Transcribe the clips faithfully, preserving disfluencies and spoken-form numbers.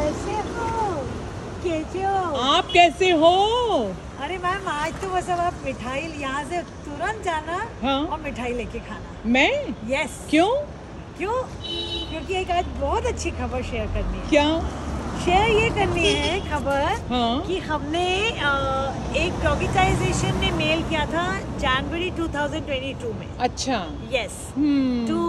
कैसे हो? कैसे हो? आप कैसे हो? अरे मैम आज तो बस अब आप मिठाई यहाँ से तुरंत जाना हाँ? और मिठाई लेके खाना। मैं? यस। क्यों? क्यों? क्योंकि एक आज बहुत अच्छी खबर शेयर करनी है। क्या? शेयर ये करनी है खबर हाँ? कि हमने आ, एक डॉगिटाइजेशन ने मेल किया था January two thousand twenty two में। अच्छा। Yes. Hmm. To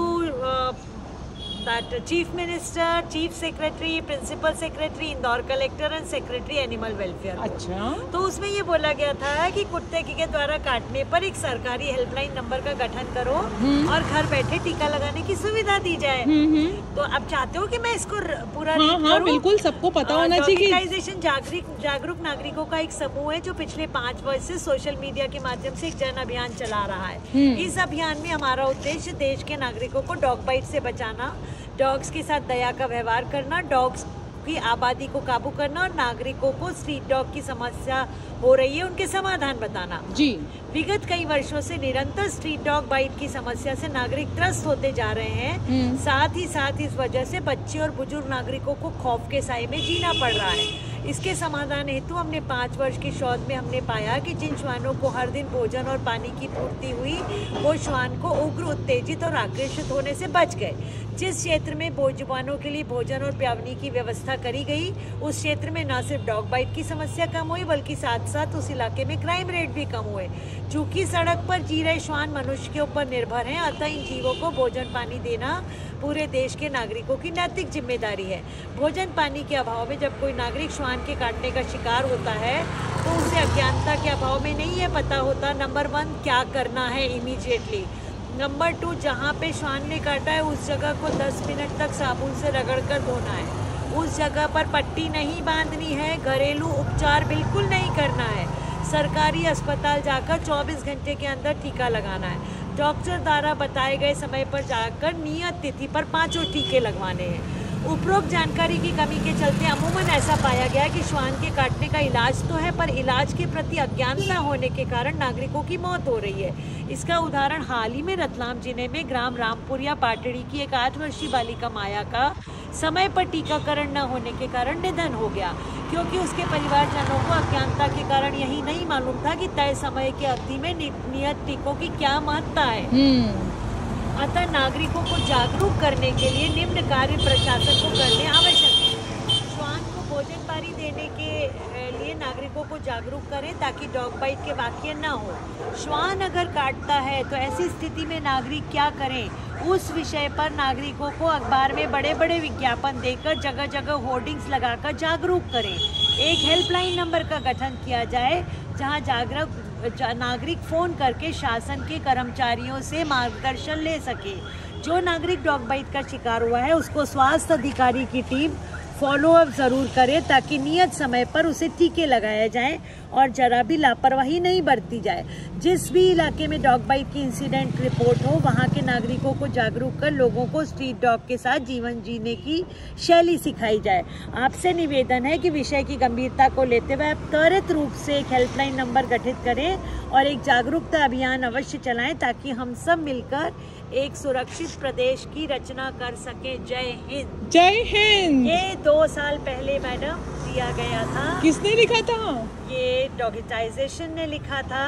that chief minister, chief secretary, principal secretary, Indore collector and secretary animal welfare. अच्छा। तो उसमें ये बोला गया था कि कुत्ते के द्वारा काटने पर एक सरकारी हेल्पलाइन नंबर का गठन करो और घर बैठे टीका लगाने की सुविधा दी जाए। तो अब चाहते हो कि मैं इसको पूरा हाँ, रीड हाँ, करूं? बिल्कुल सबको पता होना चाहिए। डॉगिटाइजेशन जागरूक जागरूक नागरिकों का एक समूह है जो पिछले पाँच वर्ष से सोशल मीडिया के माध्यम से एक जन अभियान चला रहा है। इस अभियान में हमारा उद्देश्य देश के नागरिकों को डॉग बाइट से बचाना, डॉग्स के साथ दया का व्यवहार करना, डॉग्स की आबादी को काबू करना और नागरिकों को स्ट्रीट डॉग की समस्या हो रही है उनके समाधान बताना। जी। विगत कई वर्षों से निरंतर स्ट्रीट डॉग बाइट की समस्या से नागरिक त्रस्त होते जा रहे हैं। साथ ही साथ इस वजह से बच्चे और बुजुर्ग नागरिकों को खौफ के साए में जीना पड़ रहा है। इसके समाधान हेतु हमने पाँच वर्ष के शोध में हमने पाया कि जिन श्वानों को हर दिन भोजन और पानी की पूर्ति हुई वो श्वान को उग्र, उत्तेजित और आकर्षित होने से बच गए। जिस क्षेत्र में बेजुबानों के लिए भोजन और प्यावनी की व्यवस्था करी गई उस क्षेत्र में न सिर्फ डॉग बाइट की समस्या कम हुई बल्कि साथ साथ उस इलाके में क्राइम रेट भी कम हुए। चूंकि सड़क पर जी रहे श्वान मनुष्य के ऊपर निर्भर हैं, अतः इन जीवों को भोजन पानी देना पूरे देश के नागरिकों की नैतिक जिम्मेदारी है। भोजन पानी के अभाव में जब कोई नागरिक श्वान के काटने का शिकार होता है तो उसे अज्ञानता के अभाव में नहीं है पता होता नंबर वन क्या करना है इमीडिएटली, नंबर टू जहाँ पे श्वान ने काटा है उस जगह को दस मिनट तक साबुन से रगड़ कर धोना है, उस जगह पर पट्टी नहीं बांधनी है, घरेलू उपचार बिल्कुल नहीं करना है, सरकारी अस्पताल जाकर चौबीस घंटे के अंदर टीका लगाना है, डॉक्टर द्वारा बताए गए समय पर जाकर नियत तिथि पर पांचों टीके लगवाने हैं। उपरोक्त जानकारी की कमी के चलते अमूमन ऐसा पाया गया कि श्वान के काटने का इलाज तो है पर इलाज के प्रति अज्ञानता होने के कारण नागरिकों की मौत हो रही है। इसका उदाहरण हाल ही में रतलाम जिले में ग्राम रामपुरिया पाटड़ी की एक आठ वर्षीय बालिका माया का समय पर टीकाकरण न होने के कारण निधन हो गया क्योंकि उसके परिवारजनों को अज्ञानता के कारण यही नहीं मालूम था कि तय समय के अवधि में नियत टीकों की क्या महत्ता है। अतः नागरिकों को जागरूक करने के लिए निम्न कार्य प्रशासन को करने आवश्यक है। श्वान को भोजन पानी देने के लिए नागरिकों को जागरूक करें ताकि डॉग बाइट के वाकये न हो। श्वान अगर काटता है तो ऐसी स्थिति में नागरिक क्या करें उस विषय पर नागरिकों को अखबार में बड़े बड़े विज्ञापन देकर जगह जगह होर्डिंग्स लगाकर जागरूक करें। एक हेल्पलाइन नंबर का गठन किया जाए जहां जागरूक नागरिक फ़ोन करके शासन के कर्मचारियों से मार्गदर्शन ले सके। जो नागरिक डॉग बाइट का शिकार हुआ है उसको स्वास्थ्य अधिकारी की टीम फॉलोअप ज़रूर करे ताकि नियत समय पर उसे टीके लगाए जाएं और जरा भी लापरवाही नहीं बरती जाए। जिस भी इलाके में डॉग बाइट की इंसिडेंट रिपोर्ट हो वहां के नागरिकों को जागरूक कर लोगों को स्ट्रीट डॉग के साथ जीवन जीने की शैली सिखाई जाए। आपसे निवेदन है कि विषय की गंभीरता को लेते हुए आप त्वरित रूप से एक हेल्पलाइन नंबर गठित करें और एक जागरूकता अभियान अवश्य चलाएं ताकि हम सब मिलकर एक सुरक्षित प्रदेश की रचना कर सके। जय हिंद। जय हिंद। ये दो साल पहले मैडम दिया गया था। किसने लिखा था? ये डॉगिटाइजेशन ने लिखा था।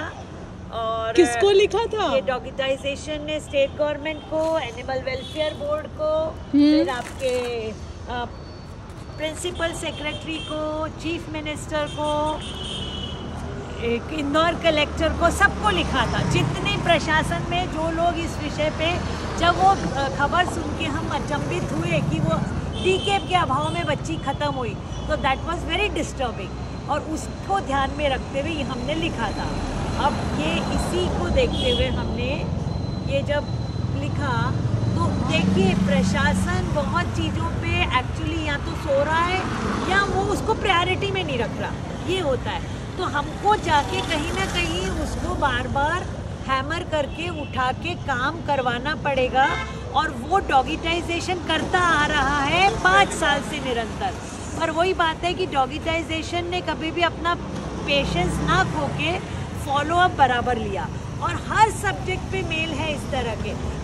और किसको लिखा था? ये डॉगिटाइजेशन ने स्टेट गवर्नमेंट को, एनिमल वेलफेयर बोर्ड को, फिर आपके प्रिंसिपल सेक्रेटरी को, चीफ मिनिस्टर को, एक इंदौर कलेक्टर को, सबको लिखा था। जितने प्रशासन में जो लोग इस विषय पे जब वो खबर सुन के हम अचंभित हुए कि वो टीके के अभाव में बच्ची ख़त्म हुई तो दैट वाज वेरी डिस्टर्बिंग और उसको ध्यान में रखते हुए हमने लिखा था। अब ये इसी को देखते हुए हमने ये जब लिखा तो देखिए प्रशासन बहुत चीज़ों पे एक्चुअली या तो सो रहा है या वो उसको प्रायोरिटी में नहीं रख रहा, ये होता है। तो हमको जाके कहीं ना कहीं उसको बार बार हैमर करके उठा के काम करवाना पड़ेगा और वो डॉगिटाइजेशन करता आ रहा है पाँच साल से निरंतर। पर वही बात है कि डॉगिटाइजेशन ने कभी भी अपना पेशेंस ना खो के फॉलो अप बराबर लिया और हर सब्जेक्ट पे मेल है इस तरह के।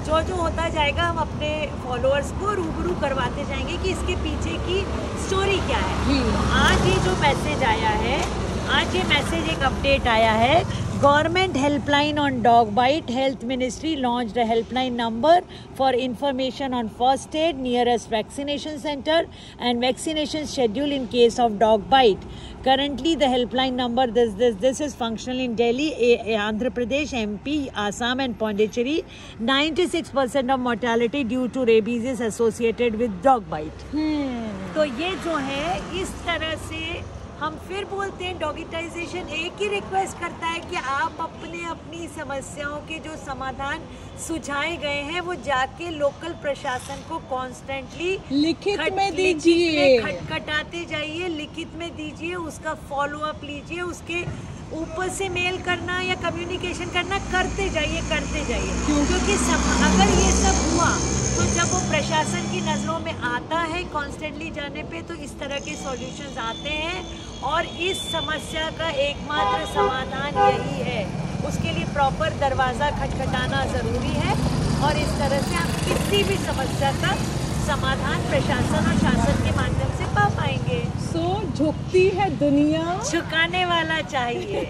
जो जो होता जाएगा हम अपने फॉलोअर्स को रूबरू करवाते जाएंगे कि इसके पीछे की स्टोरी क्या है। तो आज ये जो मैसेज आया है, आज ये मैसेज एक अपडेट आया है, government helpline on dog bite, health ministry launched a helpline number for information on first aid, nearest vaccination centre and vaccination schedule in case of dog bite. Currently, the helpline number this this this is functional in Delhi, A, A, Andhra Pradesh, M P, Assam, and Pondicherry. ninety-six percent of mortality due to rabies is associated with dog bite. Hmm. तो ये जो है इस तरह से हम फिर बोलते हैं, डॉगिटाइजेशन एक ही रिक्वेस्ट करता है कि आप अपने अपनी समस्याओं के जो समाधान सुझाए गए हैं वो जाके लोकल प्रशासन को कॉन्स्टेंटली लिखित में दीजिए, खटखटाते जाइए, लिखित में दीजिए, उसका फॉलो अप लीजिए, उसके ऊपर से मेल करना या कम्युनिकेशन करना करते जाइए करते जाइए क्योंकि सब अगर ये सब हुआ तो जब वो प्रशासन की नज़रों में आता है कॉन्स्टेंटली जाने पे तो इस तरह के सॉल्यूशंस आते हैं और इस समस्या का एकमात्र समाधान यही है। उसके लिए प्रॉपर दरवाज़ा खटखटाना ज़रूरी है और इस तरह से आप किसी भी समस्या का समाधान प्रशासन और शासन के माध्यम से पा पाएंगे। सो so, झुकती है दुनिया, झुकाने वाला चाहिए।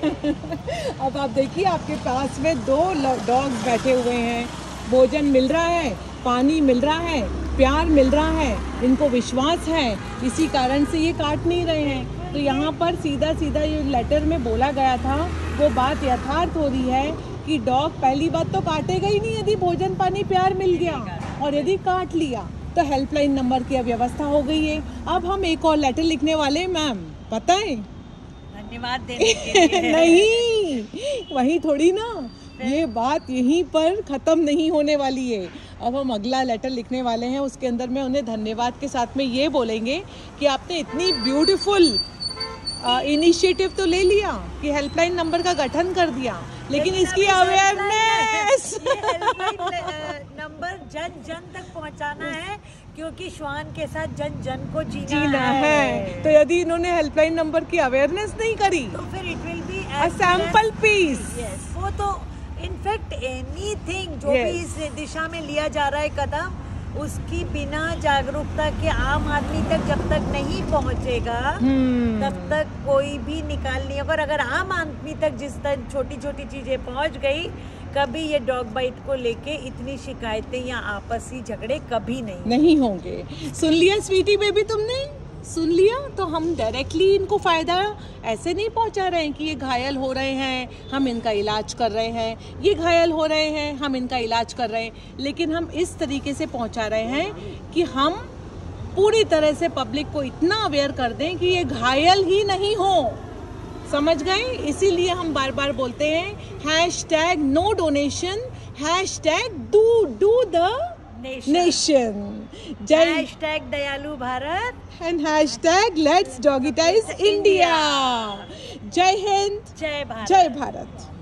अब आप देखिए आपके पास में दो डॉग्स बैठे हुए हैं, भोजन मिल रहा है, पानी मिल रहा है, प्यार मिल रहा है, इनको विश्वास है, इसी कारण से ये काट नहीं रहे हैं। तो यहाँ पर सीधा सीधा ये लेटर में बोला गया था वो बात यथार्थ हो रही है कि डॉग पहली बात तो काटेगा ही नहीं यदि भोजन पानी प्यार मिल गया, और यदि काट लिया तो हेल्पलाइन नंबर की व्यवस्था हो गई है। अब हम एक और लेटर लिखने वाले मैम, पता है? धन्यवाद देने के लिए। नहीं, वही थोड़ी ना, ये बात यहीं पर ख़त्म नहीं होने वाली है। अब हम अगला लेटर लिखने वाले हैं, उसके अंदर में उन्हें धन्यवाद के साथ में ये बोलेंगे कि आपने इतनी ब्यूटीफुल इनिशिएटिव तो ले लिया कि हेल्पलाइन नंबर का गठन कर दिया, लेकिन इसकी अवेयरनेस नंबर जन जन तक पहुंचाना है क्योंकि श्वान के साथ जन जन को जीना, जीना है।, है तो यदि इन्होंने हेल्पलाइन नंबर की अवेयरनेस नहीं करी तो फिर it will be a sample piece. वो तो इनफैक्ट एनीथिंग जो yes. भी इस दिशा में लिया जा रहा है कदम, उसकी बिना जागरूकता के आम आदमी तक जब तक नहीं पहुंचेगा hmm. तब तक कोई भी निकाल नहीं होगा। अगर आम आदमी तक जिस तरह छोटी छोटी चीजें पहुंच गई, कभी ये डॉग बाइट को लेके इतनी शिकायतें या आपसी झगड़े कभी नहीं नहीं होंगे। सुन लिया स्वीटी बेबी, तुमने सुन लिया? तो हम डायरेक्टली इनको फ़ायदा ऐसे नहीं पहुंचा रहे हैं कि ये घायल हो रहे हैं हम इनका इलाज कर रहे हैं, ये घायल हो रहे हैं हम इनका इलाज कर रहे हैं, लेकिन हम इस तरीके से पहुंचा रहे हैं कि हम पूरी तरह से पब्लिक को इतना अवेयर कर दें कि ये घायल ही नहीं हो। समझ गए? इसीलिए हम बार बार बोलते हैं hashtag no donation, hashtag do do the nation, hashtag दयालु Bharat and hashtag let's dogitize India. जय हिंद, जय भारत, जय भारत।